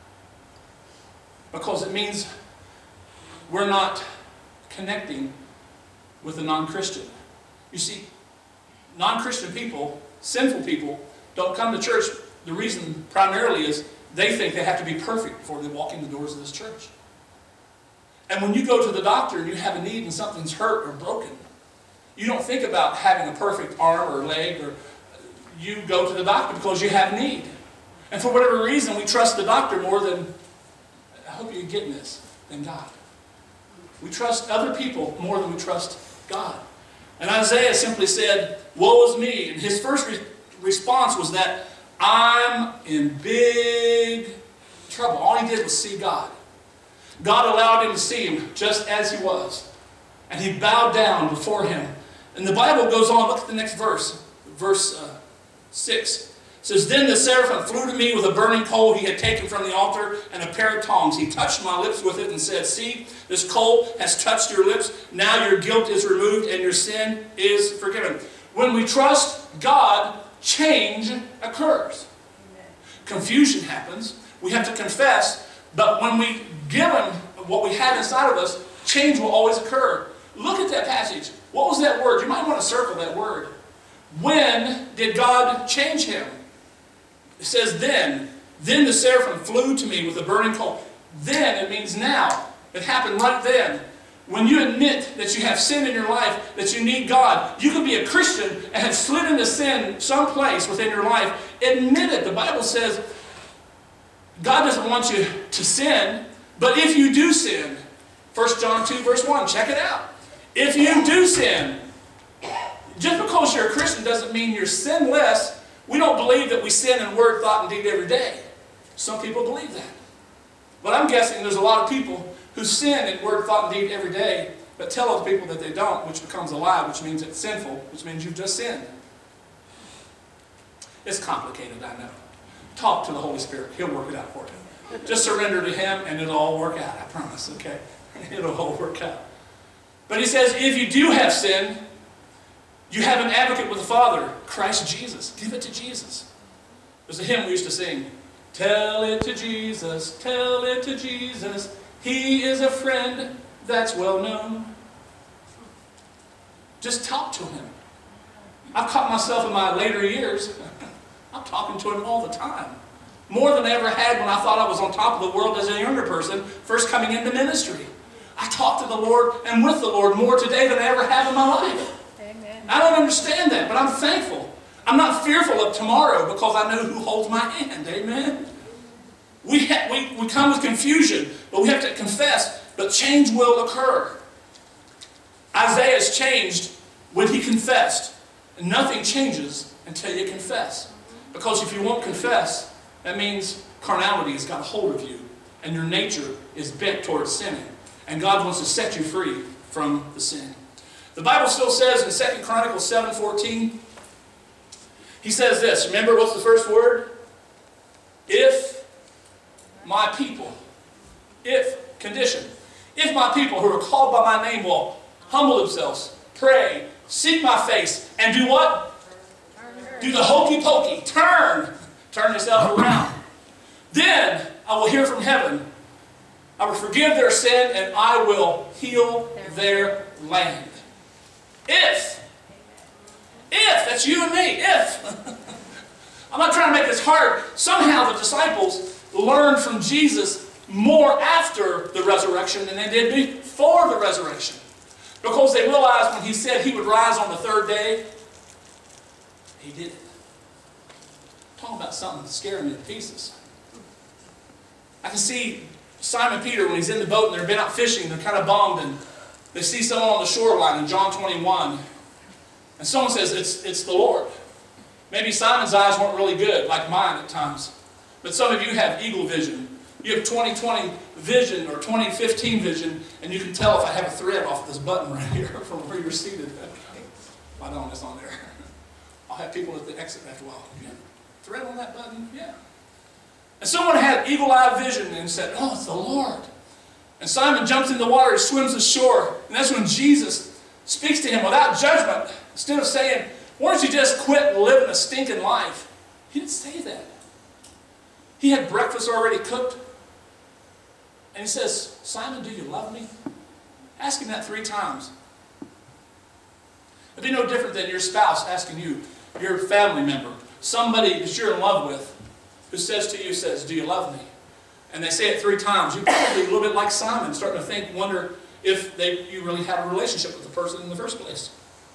Because it means we're not connecting with a non-Christian. You see, non-Christian people, sinful people, don't come to church. The reason primarily is they think they have to be perfect before they walk in the doors of this church. And when you go to the doctor and you have a need and something's hurt or broken, you don't think about having a perfect arm or leg, or you go to the doctor because you have need. And for whatever reason, we trust the doctor more than, I hope you're getting this, than God. We trust other people more than we trust God. And Isaiah simply said, woe is me. And his first response was that, I'm in big trouble. All he did was see God. God allowed him to see him just as he was. And he bowed down before him. And the Bible goes on, look at the next verse. Verse 6. It says, then the seraphim flew to me with a burning coal he had taken from the altar and a pair of tongs. He touched my lips with it and said, see, this coal has touched your lips. Now your guilt is removed and your sin is forgiven. When we trust God, change occurs. Confusion happens. We have to confess. But when we give him what we have inside of us, change will always occur. Look at that passage. What was that word? You might want to circle that word. When did God change him? It says then. Then the seraphim flew to me with a burning coal. Then, it means now. It happened right then. When you admit that you have sin in your life, that you need God, you could be a Christian and have slid into sin someplace within your life. Admit it. The Bible says God doesn't want you to sin, but if you do sin, 1 John 2 verse 1, check it out. If you do sin, just because you're a Christian doesn't mean you're sinless. We don't believe that we sin in word, thought, and deed every day. Some people believe that. But I'm guessing there's a lot of people who sin in word, thought, and deed every day, but tell other people that they don't, which becomes a lie, which means it's sinful, which means you've just sinned. It's complicated, I know. Talk to the Holy Spirit. He'll work it out for you. Just surrender to Him and it'll all work out, I promise, okay? It'll all work out. But he says, if you do have sin, you have an advocate with the Father, Christ Jesus. Give it to Jesus. There's a hymn we used to sing. Tell it to Jesus, tell it to Jesus. He is a friend that's well known. Just talk to Him. I've caught myself in my later years. I'm talking to Him all the time. More than I ever had when I thought I was on top of the world as a younger person, first coming into ministry. I talk to the Lord and with the Lord more today than I ever have in my life. Amen. I don't understand that, but I'm thankful. I'm not fearful of tomorrow because I know who holds my hand. Amen. We come with confusion, but we have to confess, but change will occur. Isaiah's changed when he confessed. And nothing changes until you confess. Because if you won't confess, that means carnality has got a hold of you, and your nature is bent towards sinning. And God wants to set you free from the sin. The Bible still says in 2 Chronicles 7:14, he says this. Remember, what's the first word? If my people, if, condition, if my people who are called by my name will humble themselves, pray, seek my face, and do what? Do the hokey pokey, turn yourself around. Then I will hear from heaven. I will forgive their sin and I will heal their land. If, that's you and me, if. I'm not trying to make this hard. Somehow the disciples learned from Jesus more after the resurrection than they did before the resurrection. Because they realized when He said He would rise on the third day, He did it. Talking about something scaring me to pieces. I can see Simon Peter when he's in the boat and they've been out fishing, they're kind of bummed, and they see someone on the shoreline in John 21. And someone says, it's the Lord. Maybe Simon's eyes weren't really good, like mine at times. But some of you have eagle vision. You have 20/20 vision or 20/15 vision, and you can tell if I have a thread off this button right here from where you're seated. I don't, it's on there. I'll have people at the exit after a while. Yeah. Thread on that button? Yeah. And someone had eagle-eye vision and said, oh, it's the Lord. And Simon jumps in the water, he swims ashore. And that's when Jesus speaks to him without judgment. Instead of saying, Why don't you just quit living a stinking life? He didn't say that. He had breakfast already cooked. And he says, Simon, do you love me? Ask him that 3 times. It'd be no different than your spouse asking you, your family member, somebody that you're in love with, who says to you, do you love me? And they say it 3 times. You're probably a little bit like Simon, starting to wonder if you really had a relationship with the person in the first place.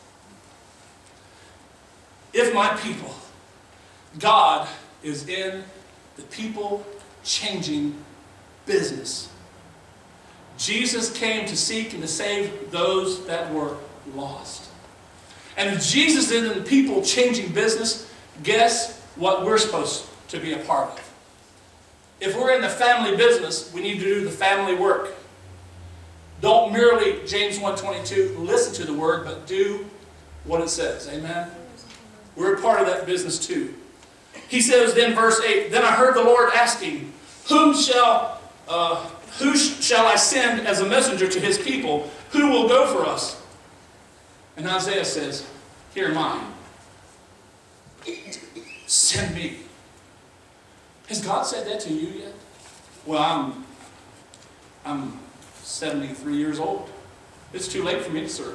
If my people, God is in the people changing business. Jesus came to seek and to save those that were lost. And if Jesus is in the people changing business, guess what we're supposed to be a part of? If we're in the family business, we need to do the family work. Don't merely, James 1:22, listen to the word, but do what it says. Amen? We're a part of that business too. He says then, verse 8, then I heard the Lord asking, who shall I send as a messenger to his people? Who will go for us? And Isaiah says, here am I. Send me. Has God said that to you yet? Well, I'm 73 years old. It's too late for me to serve.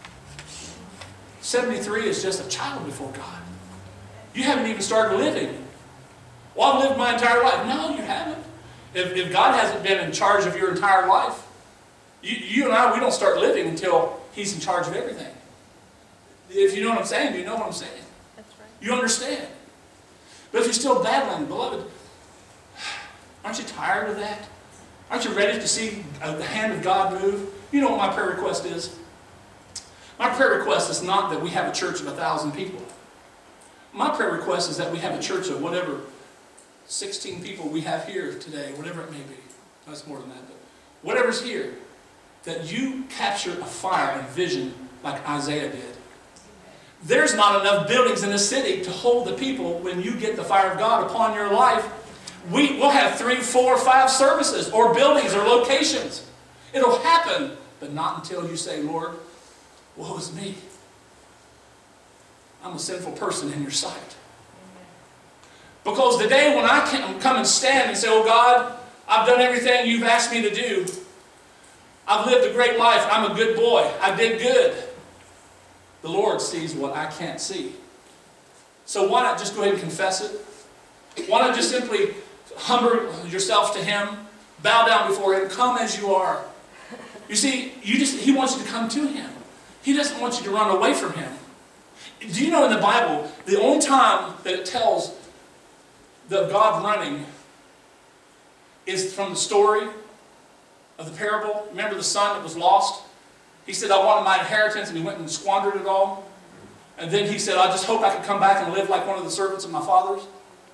73 is just a child before God. You haven't even started living. Well, I've lived my entire life. No, you haven't. If God hasn't been in charge of your entire life, you and I, we don't start living until He's in charge of everything. If you know what I'm saying, you know what I'm saying. That's right. You understand. But if you're still battling, beloved, aren't you tired of that? Aren't you ready to see the hand of God move? You know what my prayer request is? My prayer request is not that we have a church of 1,000 people. My prayer request is that we have a church of whatever 16 people we have here today, whatever it may be. That's more than that, but whatever's here, that you capture a fire and vision like Isaiah did. There's not enough buildings in the city to hold the people when you get the fire of God upon your life. We'll have 3, 4, 5 services or buildings or locations. It'll happen, but not until you say, Lord, woe is me. I'm a sinful person in your sight. Because the day when I can come and stand and say, oh God, I've done everything you've asked me to do. I've lived a great life. I'm a good boy. I did good. The Lord sees what I can't see. So why not just go ahead and confess it? Why not just simply humble yourself to Him, bow down before Him, come as you are. You see, He wants you to come to Him. He doesn't want you to run away from Him. Do you know in the Bible, the only time that it tells of God running is from the story of the parable? Remember the son that was lost? He said, I wanted my inheritance, and he went and squandered it all. And then he said, I just hope I can come back and live like one of the servants of my father's.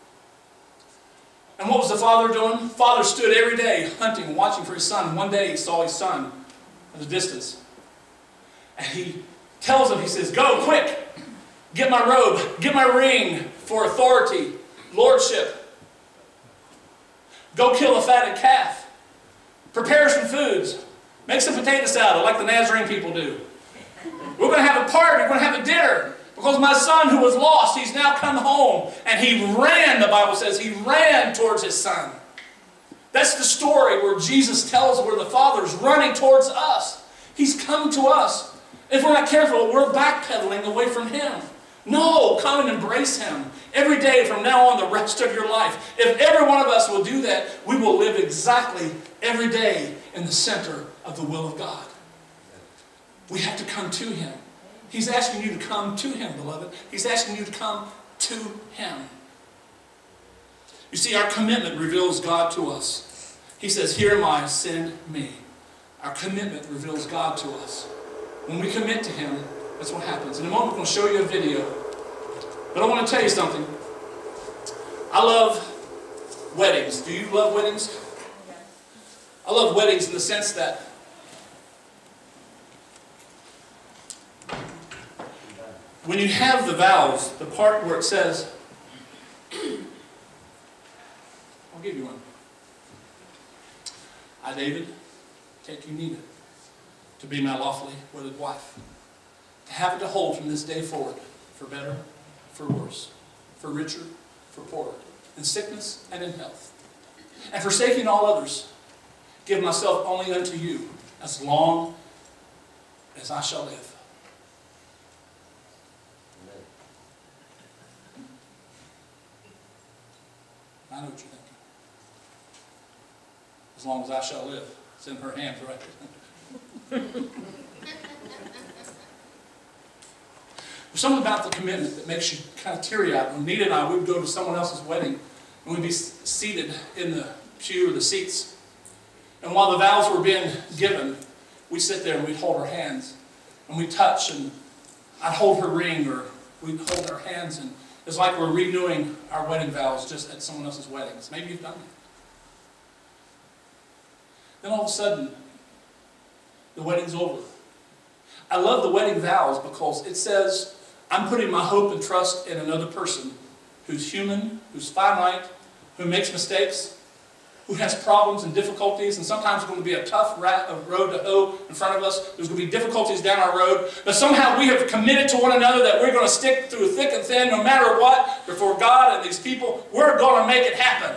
And what was the father doing? The father stood every day hunting and watching for his son. And one day he saw his son at a distance. And he tells him, he says, go quick, get my robe, get my ring for authority, lordship. Go kill a fatted calf. Prepare some foods. Make some potato salad like the Nazarene people do. We're going to have a party. We're going to have a dinner. Because my son who was lost, he's now come home. And he ran, the Bible says, he ran towards his son. That's the story where Jesus tells where the Father's running towards us. He's come to us. If we're not careful, we're backpedaling away from Him. No, come and embrace Him. Every day from now on, the rest of your life. If every one of us will do that, we will live exactly every day in the center of the will of God. We have to come to Him. He's asking you to come to Him, beloved. He's asking you to come to Him. You see, our commitment reveals God to us. He says, here am I, send me. Our commitment reveals God to us. When we commit to Him, that's what happens. In a moment, I'm going to show you a video. But I want to tell you something. I love weddings. Do you love weddings? I love weddings in the sense that when you have the vows, the part where it says, I'll give you one. I, David, take you, Nina, to be my lawfully wedded wife, to have it to hold from this day forward for better, for worse, for richer, for poorer, in sickness and in health. And forsaking all others, give myself only unto you, as long as I shall live. I know what you're thinking. As long as I shall live. It's in her hands right there. There's something about the commitment that makes you kind of teary-eyed. When Nita and I would go to someone else's wedding, and we'd be seated in the pew or the seats. And while the vows were being given, we'd sit there and we'd hold our hands. And we'd touch, and I'd hold her ring, or we'd hold our hands, and it's like we're renewing our wedding vows just at someone else's weddings. Maybe you've done it. Then all of a sudden, the wedding's over. I love the wedding vows because it says, I'm putting my hope and trust in another person who's human, who's finite, who makes mistakes, who has problems and difficulties, and sometimes it's going to be a tough road to hoe in front of us. There's going to be difficulties down our road, but somehow we have committed to one another that we're going to stick through thick and thin, no matter what, before God and these people. We're going to make it happen.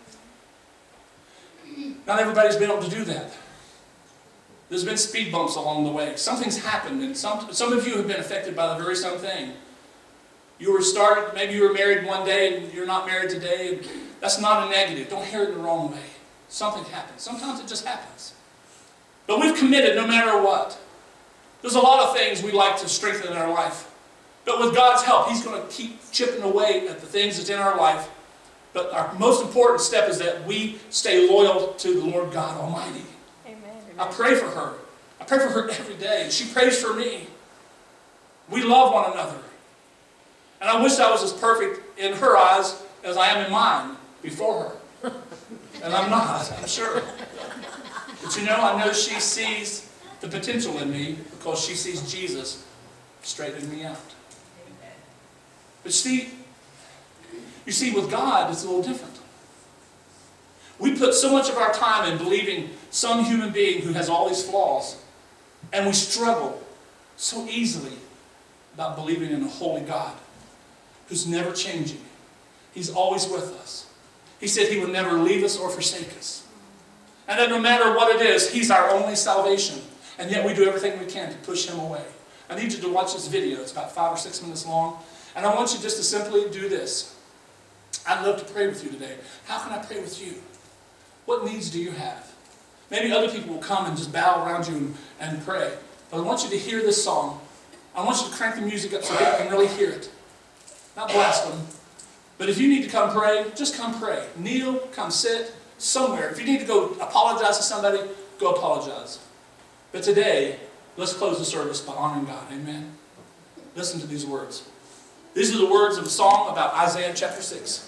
Not everybody's been able to do that. There's been speed bumps along the way. Something's happened, and some of you have been affected by the very same thing. You were started, maybe you were married one day and you're not married today. And that's not a negative. Don't hear it in the wrong way. Something happens. Sometimes it just happens. But we've committed no matter what. There's a lot of things we'd like to strengthen in our life. But with God's help, He's going to keep chipping away at the things that's in our life. But our most important step is that we stay loyal to the Lord God Almighty. Amen. I pray for her. I pray for her every day. She prays for me. We love one another. And I wish I was as perfect in her eyes as I am in mine before her. And I'm not, I'm sure. But you know, I know she sees the potential in me because she sees Jesus straightening me out. But you see, with God, it's a little different. We put so much of our time in believing some human being who has all these flaws, and we struggle so easily about believing in a holy God who's never changing. He's always with us. He said He would never leave us or forsake us. And that no matter what it is, He's our only salvation. And yet we do everything we can to push Him away. I need you to watch this video. It's about 5 or 6 minutes long. And I want you just to simply do this. I'd love to pray with you today. How can I pray with you? What needs do you have? Maybe other people will come and just bow around you and pray. But I want you to hear this song. I want you to crank the music up so people can really hear it. Not blast them. But if you need to come pray, just come pray. Kneel, come sit, somewhere. If you need to go apologize to somebody, go apologize. But today, let's close the service by honoring God. Amen? Listen to these words. These are the words of a song about Isaiah chapter 6.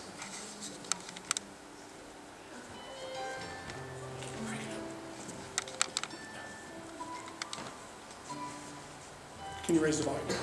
Can you raise the volume?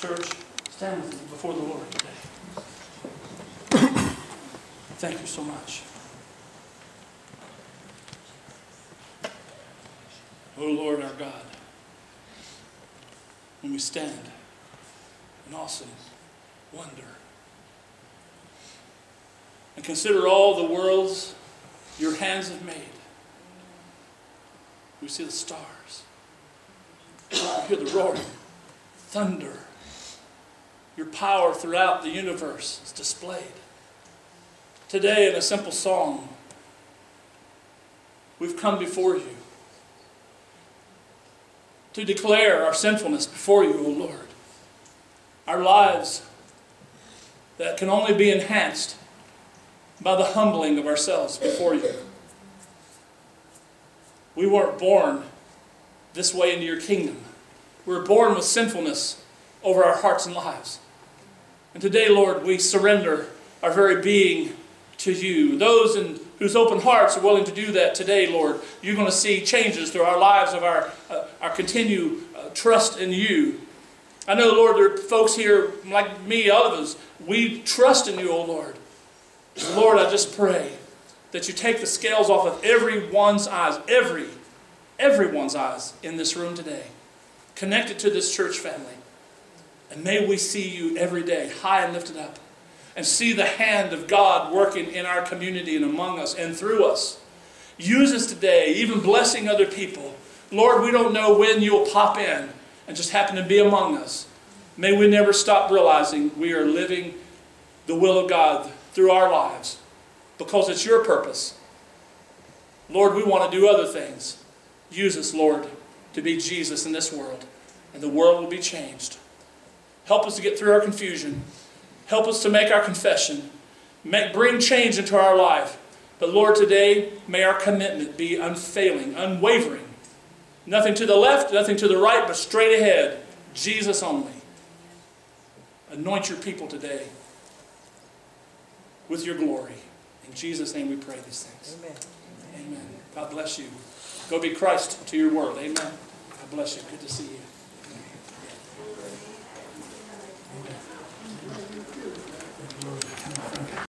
church, stand with me before the Lord today. Thank you so much. O Lord our God, when we stand in awesome wonder and consider all the worlds your hands have made, we see the stars, we hear the roaring thunder. Your power throughout the universe is displayed. Today, in a simple song, we've come before you to declare our sinfulness before you, O Lord. Our lives that can only be enhanced by the humbling of ourselves before you. We weren't born this way into your kingdom. We were born with sinfulness over our hearts and lives. And today, Lord, we surrender our very being to you. Those whose open hearts are willing to do that today, Lord, you're going to see changes through our lives of our continued trust in you. I know, Lord, there are folks here like me, all of us, we trust in you, O Lord. Lord, I just pray that you take the scales off of everyone's eyes, everyone's eyes in this room today, connected to this church family. And may we see you every day, high and lifted up, and see the hand of God working in our community and among us and through us. Use us today, even blessing other people. Lord, we don't know when you'll pop in and just happen to be among us. May we never stop realizing we are living the will of God through our lives because it's your purpose. Lord, we want to do other things. Use us, Lord, to be Jesus in this world, and the world will be changed. Help us to get through our confusion. Help us to make our confession. Bring change into our life. But Lord, today, may our commitment be unfailing, unwavering. Nothing to the left, nothing to the right, but straight ahead. Jesus only. Anoint your people today with your glory. In Jesus' name we pray these things. Amen. Amen. God bless you. Go be Christ to your world. Amen. God bless you. Good to see you.